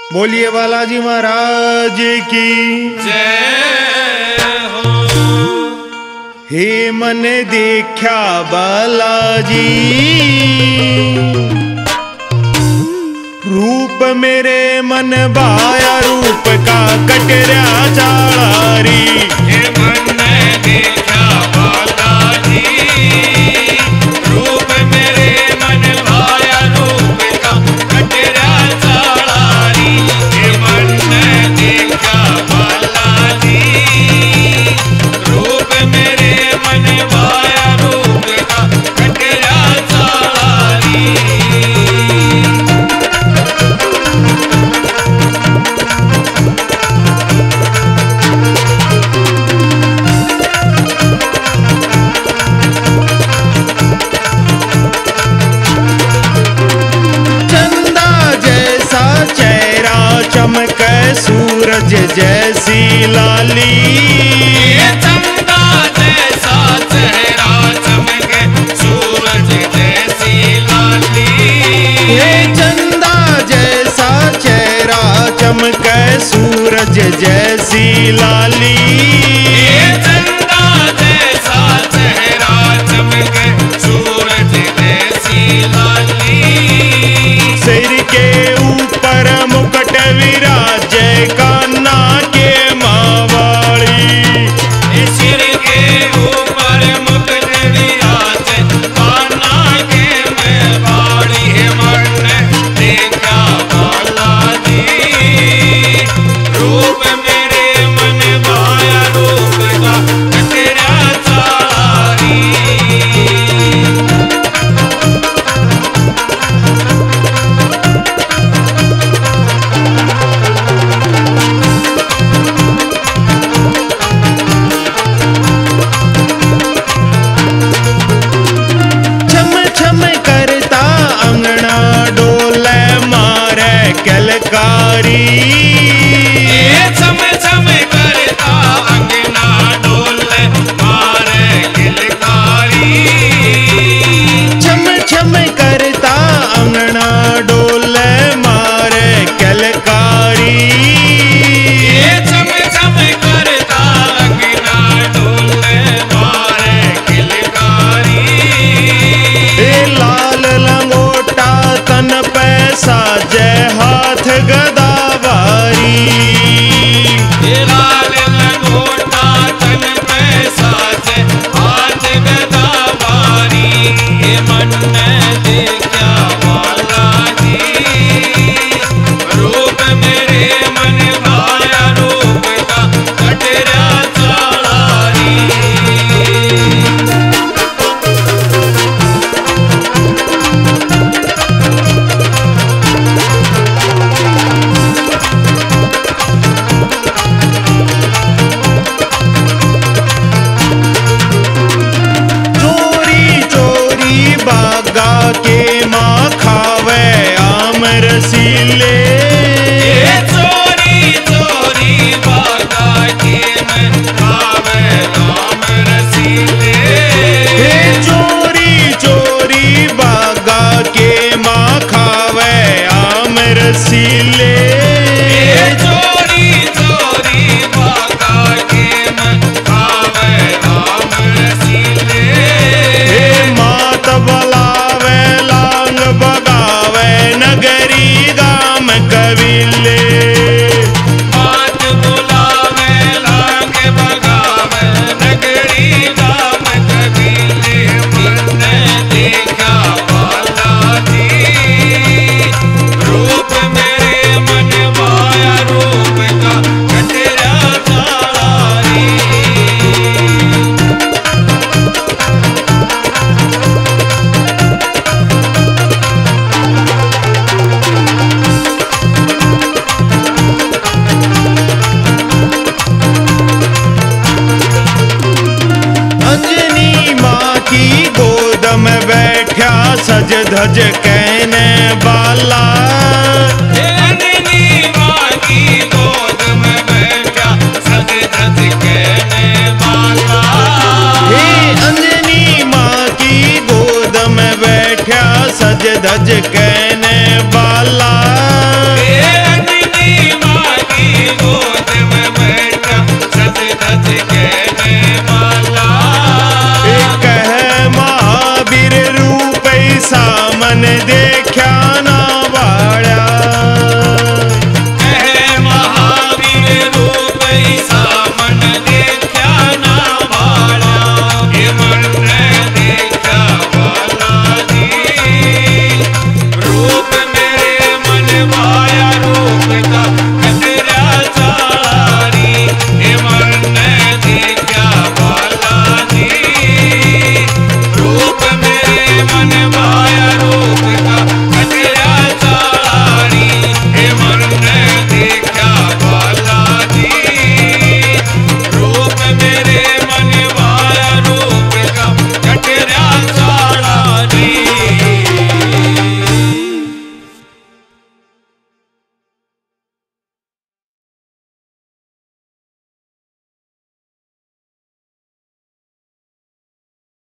बोलिए बालाजी महाराज की जय हो। हे मन देखा बालाजी रूप मेरे मन भाया रूप का कटरा चालारी। हे मन देखा बालाजी रूप मेरे मन भाया रूप का कटरा चालारी। हे मन देखा बालाजी रूप मेरे मन भाया रूप का कटरा चालारी। चमक सूरज जैसी लाली। चंदा जैसा चेहरा चमके सूरज जैसी लाली। हे चंदा जैसा चेहरा चमक सूरज जैसी लाली। चंदा जैसा चेहरा चमके सूरज जैसी लाली। सिर के ऊपर मुकुट विराजे कान्हा के मावाली। सिर के ऊपर मुकुट विराजे कान्हा के मावाली। हे मन देखा बालाजी रूप मेरे मन भाया रूप का कटरा चालारी। करता अंगना डोले मारे कलकारी। छम छम करता अंगना डोले मारे किलकारी। छम छम करता अंगना डोले मारे कलकारी। छम छम करता अंगना डोले मारे किलकारी। लाल लंगोटा तन पे साजे हाथ गदावारी। लाल लंगोटा तन पे साजे हाथ गदावारी। हे मन देखा बालाजी रूप मेरे मन भाया रूप का कटरा चालारी। के माँ खावे आम रसीले। चोरी चोरी बागा के मन खावे आम रसीले। चोरी चोरी बागा के माँ खावे आम रसीले। चोरी चोरी बागा के मन खावे आम रसीले। मात बलावे लांग बगावे नगरी गाम कविले। मात बुलावे लांग बगावे नगरी गाम कबीले। मन देखा बालाजी रूप मेरे मन भाया रूप का कटरा चालारी। अंजनी माँ की गोद में बैठा सज धज कहने वाला। अंजनी माँ की गोद में बैठा सज धज कहने वाला। अंजनी माँ की गोद में बैठा सज धज कहने वाला।